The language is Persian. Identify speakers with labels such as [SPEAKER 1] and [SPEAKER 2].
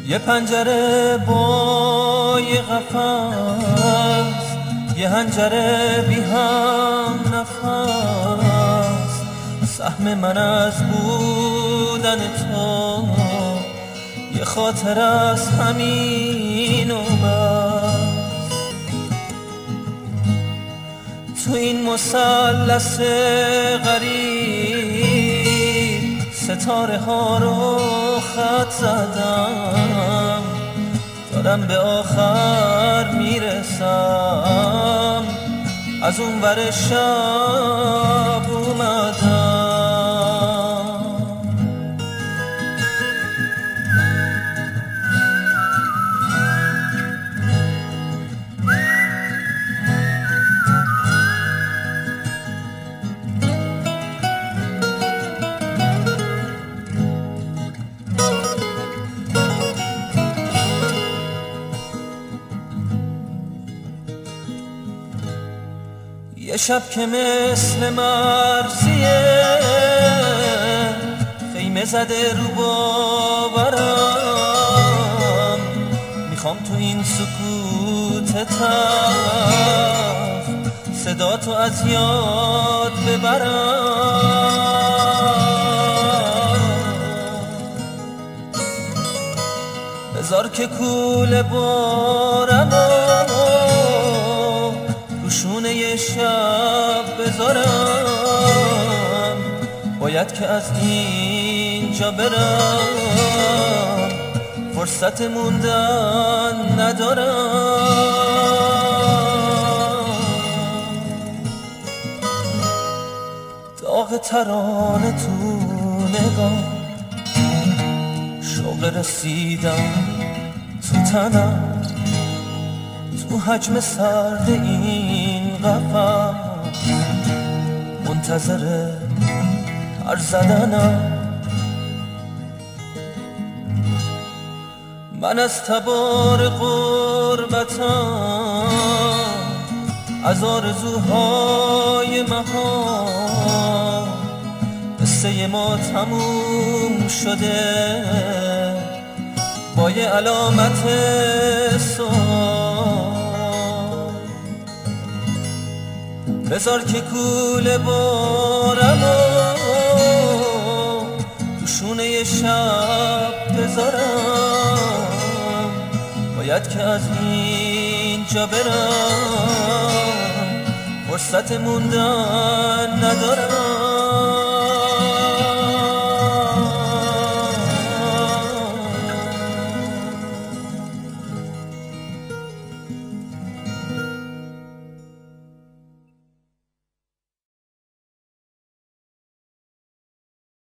[SPEAKER 1] یه پنجره با یه قفس، یه حنجره بی هم نفس. سهم من از بودن تو یه خاطر از همین و بس. تو این مثلث غریب ستاره ها رو خط زدم، دارم به آخر میرسم، از اون ور شب اومدم. یه شب که مثل مرزیه خیمه زده رو باورم، میخوام تو این سکوت تلخ صدا تو از یاد ببرم. بذار که کوله بارم روشونه یه شب بذارم، باید که از اینجا برم، فرصت موندن ندارم. داغ ترانه تو نگاه، شوق رسیدم تو تنم، تو حجم سرد این قفس منتظر پر زدنم. من از تبار غربتم، از آرزوهای مها، قصه ما تموم شده با یه علامت سوال. بذار که کوله بارم روشونه یه شب بذارم، باید که از اینجا برم، فرصت موندن ندارم.